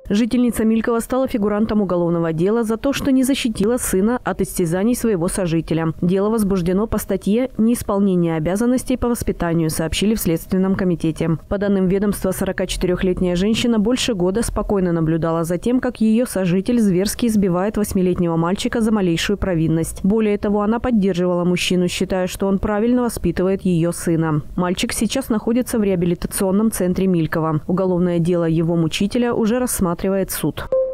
Жительница Милькова стала фигурантом уголовного дела за то, что не защитила сына от истязаний своего сожителя. Дело возбуждено по статье «Неисполнение обязанностей по воспитанию», сообщили в Следственном комитете. По данным ведомства, 44-летняя женщина больше года спокойно наблюдала за тем, как ее сожитель зверски избивает 8-летнего мальчика за малейшую провинность. Более того, она поддерживала мужчину, считая, что он правильно воспитывает ее сына. Мальчик сейчас находится в реабилитационном центре Милькова. Уголовное дело его мучителя уже рассматривает суд.